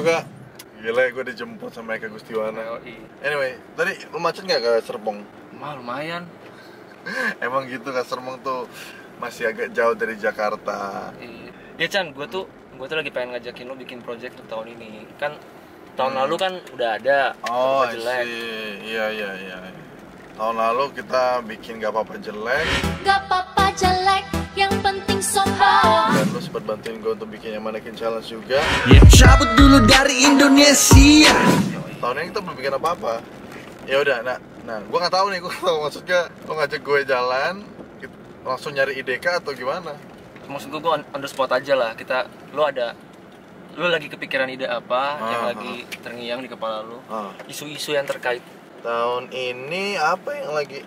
juga. Gila, gue dijemput sama Eka Gustiwana. Anyway, tadi lu macet nggak ke Serpong? Lumayan. Emang gitu, ke Serpong tuh masih agak jauh dari Jakarta. Ya Chan, gue tuh lagi pengen ngajakin lo bikin project untuk tahun ini. Kan tahun lalu kan udah ada. Oh, jelek. Iya. Tahun lalu kita bikin Gak Apa-apa Jelek. Gak apa-apa jelek, yang penting sombong. Dan lu sempat bantuin gue untuk bikin yang Mannequin Challenge juga. Cabut dulu dari Indonesia. Tahun ini kita belum bikin apa-apa. Ya udah, nah, gue nggak tahu nih, maksudnya lo ngajak gue jalan, langsung nyari ide kah atau gimana? Maksud gue on the spot aja lah. Lo lagi kepikiran ide apa yang lagi terngiang di kepala lo? Isu-isu yang terkait. Tahun ini apa yang lagi?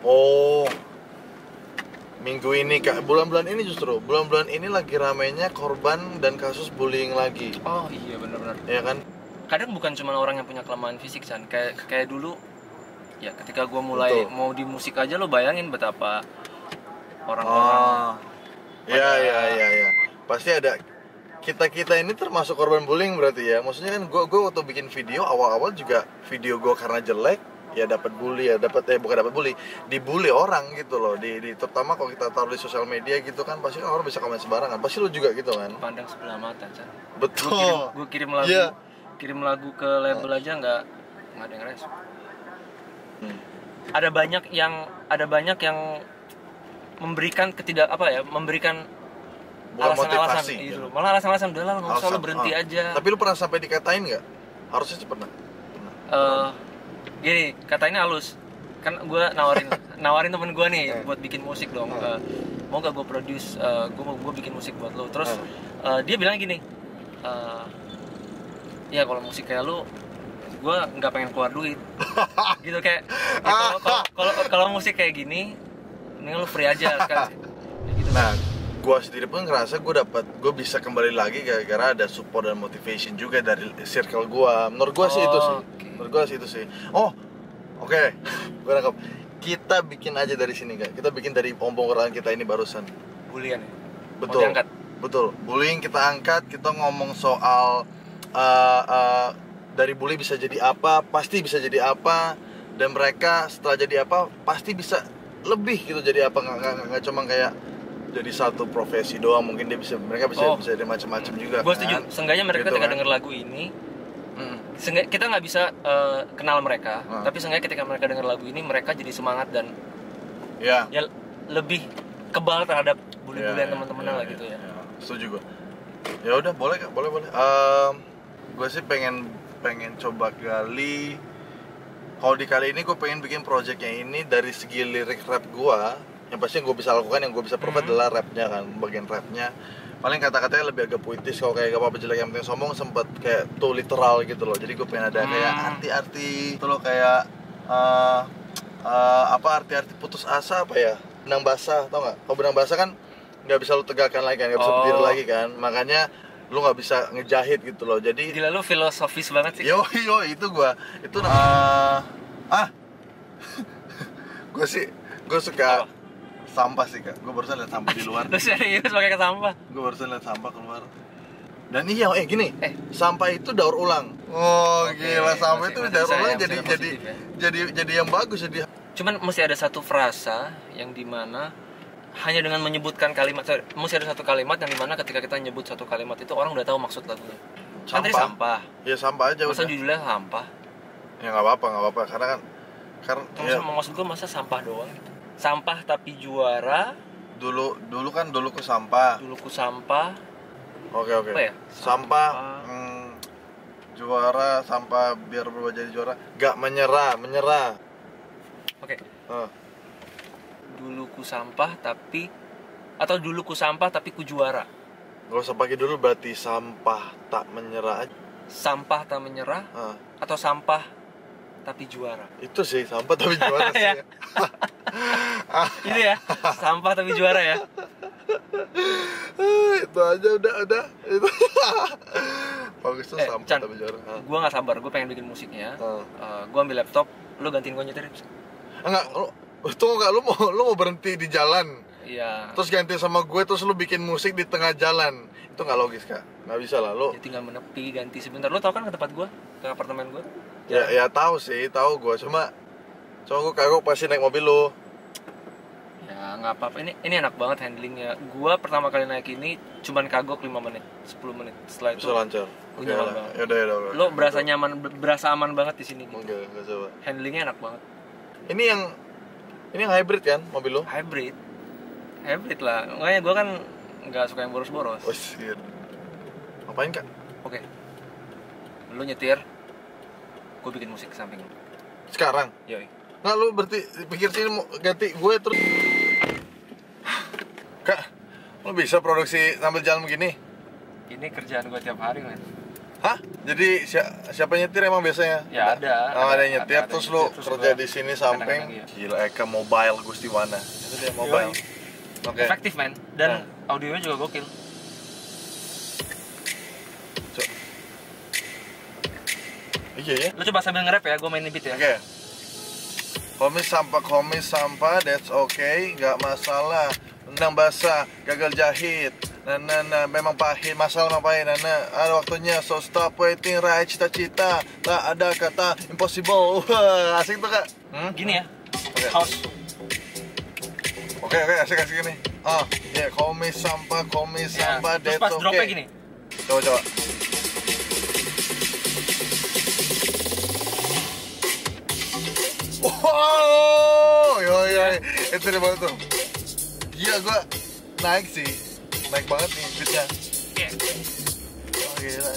Minggu ini, bulan-bulan ini lagi ramainya korban dan kasus bullying lagi. Oh iya, benar-benar. Ya kan? Kadang bukan cuma orang yang punya kelemahan fisik, Chan. Kayak dulu, ya ketika gue mulai mau di musik aja, lo bayangin betapa orang-orang. Iya. Pasti ada. Kita ini termasuk korban bullying berarti ya. Maksudnya kan gue waktu bikin video awal-awal juga video gue karena jelek ya dapat bully, dibully orang gitu loh. Terutama kalau kita taruh di sosial media gitu kan, pasti kan orang bisa komen sembarangan. Pasti lu juga gitu kan. Pandang sebelah mata, Chan. Betul. Gue kirim lagu. Yeah. Kirim lagu ke label aja nggak ada yang respon. Ada banyak yang memberikan memberikan alasan-alasan gitu. Malah alasan-alasan udah lah, nggak usah, lo berhenti aja. Tapi lu pernah sampai dikatain nggak? Harusnya sih pernah. Gini, katainnya halus. Kan gue nawarin temen gue nih buat bikin musik dong. Mau gak gue produce, gue bikin musik buat lo. Terus dia bilang gini, ya kalau musik kayak lu, gue nggak pengen keluar duit. Gitu kayak, kalau musik kayak gini, ini lu free aja kan. Gitu. Nah, gue sendiri pun ngerasa gue bisa kembali lagi gara-gara ada support dan motivation juga dari circle gue. Menurut gue sih itu sih. Menurut gue sih itu sih. Oke. Gue nangkep. Kita bikin aja dari sini, Kak. Kita bikin dari omongan kita ini barusan. Bullying ya? Betul. Bullying kita angkat. Kita ngomong soal dari bully bisa jadi apa, pasti bisa jadi apa, dan mereka setelah jadi apa pasti bisa lebih gitu jadi apa, nggak cuma kayak jadi satu profesi doang. Mungkin mereka bisa jadi macam-macam juga. Gue setuju. Seenggaknya mereka gitu ketika denger lagu ini, kita nggak bisa kenal mereka, tapi seenggaknya ketika mereka denger lagu ini, mereka jadi semangat dan ya lebih kebal terhadap bully-bullyan teman-temannya lah gitu ya. Setuju gue. Ya udah, boleh. Gue sih pengen coba gali. Kalau di kali ini gue pengen bikin projectnya ini dari segi lirik rap gue. Yang pasti yang gue bisa lakukan, yang gue bisa provide adalah rapnya kan, bagian rapnya. Paling kata-katanya lebih agak puitis. Kalau kayak Gak Apa-apa Jelek yang penting sombong sempet kayak tuh literal gitu loh. Jadi gue pengen ada kayak arti-arti itu loh, kayak arti-arti putus asa apa ya, benang basah, tau nggak? Kalau benang basah kan nggak bisa lu tegakkan lagi kan, nggak bisa berdiri lagi kan, makanya lu nggak bisa ngejahit gitu loh. Jadi gila, lu filosofis banget sih. Yo itu gue suka sampah sih, Kak. Gue barusan lihat sampah di luar. Lu serius pakai ke sampah? Gue barusan lihat sampah keluar. Dan gini, sampah itu daur ulang. Gila, sampah itu daur ulang jadi yang bagus jadi. Cuman mesti ada satu frasa yang dimana hanya dengan menyebutkan kalimat, mesti ada satu kalimat yang dimana ketika kita nyebut satu kalimat itu orang udah tahu maksud lagunya. Kan tadi sampah. Ya sampah aja. Masa judulnya sampah? Ya nggak apa-apa karena maksud gue masa sampah doang gitu. Sampah tapi juara. Dulu ku sampah. Oke. Apa ya? Sampah. Juara, sampah biar berubah jadi juara. Gak menyerah. Oke. Dulu ku sampah tapi ku juara. Gak usah pakai dulu, berarti sampah tak menyerah aja. Sampah tak menyerah atau sampah tapi juara. Itu sih sampah tapi juara sih. Itu ya, sampah tapi juara ya. Itu aja udah. Itu. Bagus tuh sampah Chan, tapi juara. Gue nggak sabar, gue pengen bikin musiknya. Gue ambil laptop, lu gantiin gue nyetir. Enggak, tunggu nggak, lu mau berhenti di jalan? Iya. Terus ganti sama gue, terus lu bikin musik di tengah jalan. Itu nggak logis, Kak. Nggak bisa lah lu. Ya tinggal menepi, ganti sebentar. Lu tau kan ke tempat gue, ke apartemen gue? Ya tahu sih, tahu gue. Cuma gue kagok pasti naik mobil lu. Ya nggak apa-apa. Ini enak banget handlingnya. Gue pertama kali naik ini cuman kagok 5 menit, 10 menit. Setelah itu bisa lancar. Udah nyaman banget. Yaudah. Lo berasa nyaman, berasa aman banget di sini. Gitu. Oke, nggak coba. Handlingnya enak banget. Ini yang hybrid kan mobil lo? Hybrid lah. Makanya gue kan nggak suka yang boros-boros. Oh shit. Ngapain, Kak? Oke. Lu nyetir, gue bikin musik ke samping lu. Sekarang? Yoi. Nggak, lu berarti pikir sini mau ganti gue terus. Kak, lu bisa produksi sambil jalan begini? Ini kerjaan gue tiap hari, men. Hah? Jadi siapa nyetir emang biasanya? Ya ada. Ada yang nyetir, terus lu kerja di sini samping. Iya. Gila, Eka Mobile Gustiwana. Itu dia mobile. Oke. Efektif, men. Dan audionya juga gokil. Iya ya. Lu coba sambil nge-rap ya, gue mainin beat ya. Oke. Komis sampah, that's okay, nggak masalah. Tendang basah, gagal jahit. Nah, memang pahit, masalah memang pahit. Ada waktunya, so stop waiting, raih cita-cita. Tak ada kata impossible. Wah, asik tuh, Kak. Gini ya. Oke. House. Oke, asik gini. Komis sampah, Terus that's pas okay. dropnya gini. Coba. Wow, yoi, itu dia banget tuh. Gila, gua naik banget nih beatnya. Oh, gila.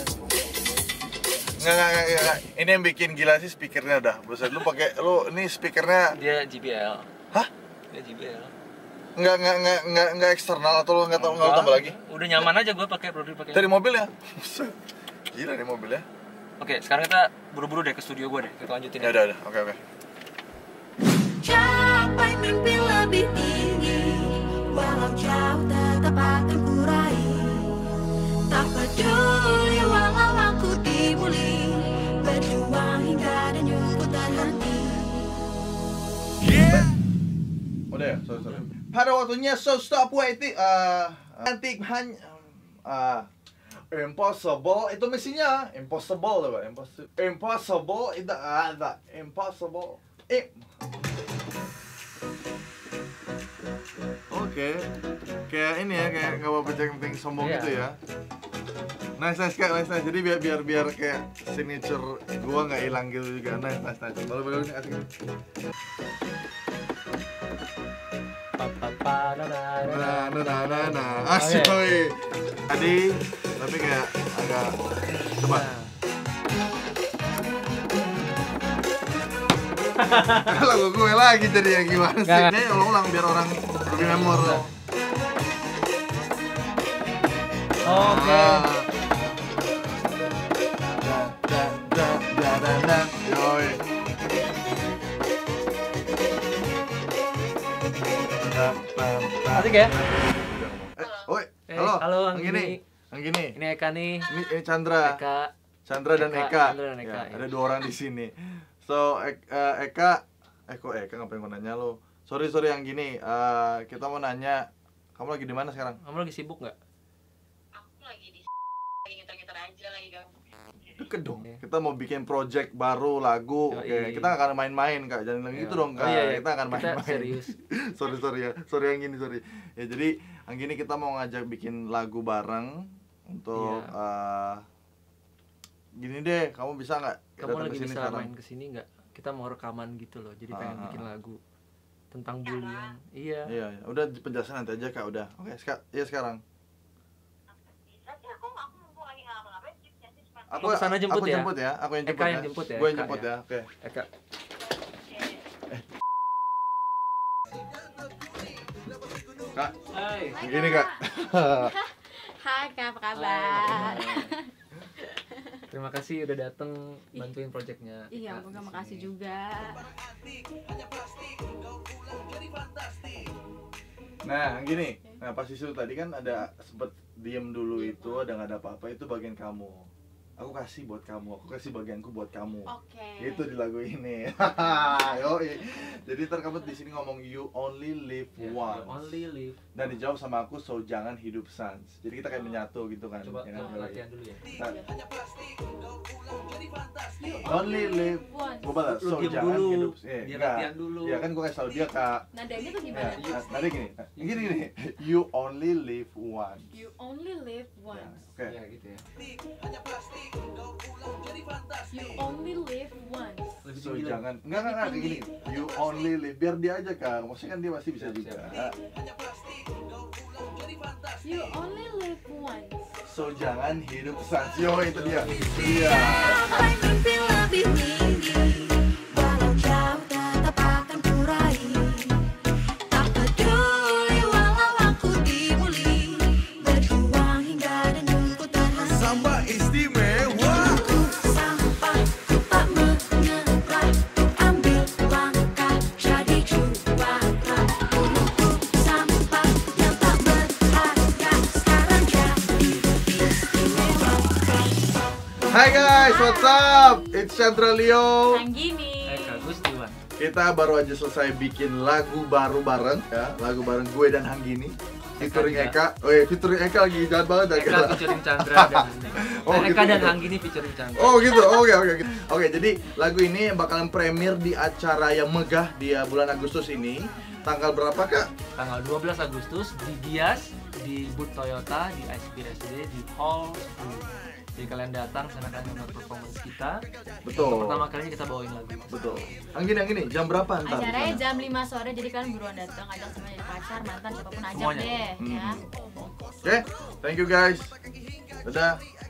Nggak. Ini yang bikin gila sih speakernya dah. Buset, lu ini speakernya. Dia JBL. Hah? Dia JBL. Nggak eksternal atau lu nggak tambah lagi? Udah nyaman aja gue pakai pakai. Dari mobil ya? Buset. Gila nih mobilnya. Oke, sekarang kita buru-buru deh ke studio gue deh. Kita lanjutin. Ya udah. Oke. Capai mimpi lebih tinggi, walau jauh tetap akan kurai. Tak peduli walau aku dibully, berjuang hingga denyut terhenti. Udah ya, sorry. Pada waktunya, so stop waiting. Antik hanya impossible itu misinya. Impossible loh, impossible itu ada impossible. Oke. Kayak ini ya, kayak nggak mau penting sombong gitu ya. Nice Kak, nice. Jadi biar kayak signature gua nggak hilang gitu juga. Nice. Boleh ini asik. Asik coy. Tadi tapi kayak agak coba. Lagu gue lagi jadi yang gimana sih? Ini ulang biar orang lebih memorable. Oke. Yoi. Asik ya? Halo, Ang gini. Ini Eka nih. Ini Chandra. Chandra dan Eka. Ya, ada 2 orang di sini. So, Eka ngapain mau nanya lo? Sorry yang gini. Kita mau nanya, kamu lagi di mana sekarang? Kamu lagi sibuk nggak? Aku lagi ngitar-ngitar aja lagi gabung. Deket dong. Kita mau bikin project baru lagu. Oke, kita nggak akan main-main, Kak. Jangan bilang gitu dong, Kak. Kita akan main-main. Kita serius. sorry ya. Sorry yang gini. Ya jadi yang gini kita mau ngajak bikin lagu bareng untuk gini deh, kamu bisa nggak? Kamu lagi bisa main kesini nggak? Kita mau rekaman gitu loh. Jadi pengen bikin lagu tentang bulian. Iya. Udah penjelasan nanti aja, Kak. Udah. Oke, sekarang. Aku kesana jemput ya? Aku yang jemput Eka ya. yang jemput ya? Gue yang jemput ya. Oke. Eka. Kak. Hai. Begini, Kak. Hai Kak, apa kabar? Terima kasih udah dateng bantuin projectnya. Iya, gue makasih juga. Nah, gini. Nah, pas isu tadi kan ada sempet diem dulu itu, ada nggak ada apa-apa, itu bagian kamu. aku kasih buat kamu, aku kasih bagianku buat kamu. Oke. Itu di lagu ini. Yoi. Jadi ntar kamu di sini ngomong you only live once. You only live. Dan dijawab sama aku, so jangan hidup sans. Jadi kita kayak menyatu gitu kan. Coba ya kan? latihan dulu ya. You only live once. Gue balas, so Lu diam jangan dulu, hidup. biar latihan dulu. Ya kan gue kasih tau dia kak. Nadanya tuh gimana? Nada gini. You only live once. You only live once. Oke. Ya gitu ya. You only live once. Lebih So tinggi lagi. jangan, enggak kayak gini. You only live, biar dia aja kak. Maksudnya kan dia pasti bisa Siap, juga. You only live once. So jangan hidup sans. Yo itu dia. Iya. Sampai mimpi lebih tinggi, walau jauh tetap akan kuraih. Tak peduli walau aku dibully, berjuang hingga denganku terhenti. Samba istimewa. Ku sampai ku tak menyerah, ku ambil langkah jadi juara. Duluku sampai yang tak berharga, sekarang jadi istimewa. Hai guys, what's up? It's Chandra Leo. Anggini. Eka Gustiwan. Kita baru aja selesai bikin lagu baru bareng ya, lagu bareng gue dan Hanggini. Featuring Eka. Oh iya, featuring Eka lagi jahat banget Eka Eka. featuring Chandra dan Oh, gitu, Eka dan gitu. Hanggini featuring Chandra. Oh gitu, oke. Jadi lagu ini bakalan premier di acara yang megah di bulan Agustus ini. Tanggal berapa kak? Tanggal 12 Agustus di Gias, di booth Toyota, di ISPSD, di Hall 10. Jadi kalian datang, sana kalian nonton performance kita. Betul. Pertama kalinya kita bawain lagu. Betul. Hanggini, jam berapa ntar? Acaranya jam 5 sore, jadi kalian buruan datang, ajak semuanya jadi pacar, mantan, siapapun ajak Semuanya. deh ya. Oke, thank you guys. Dadah.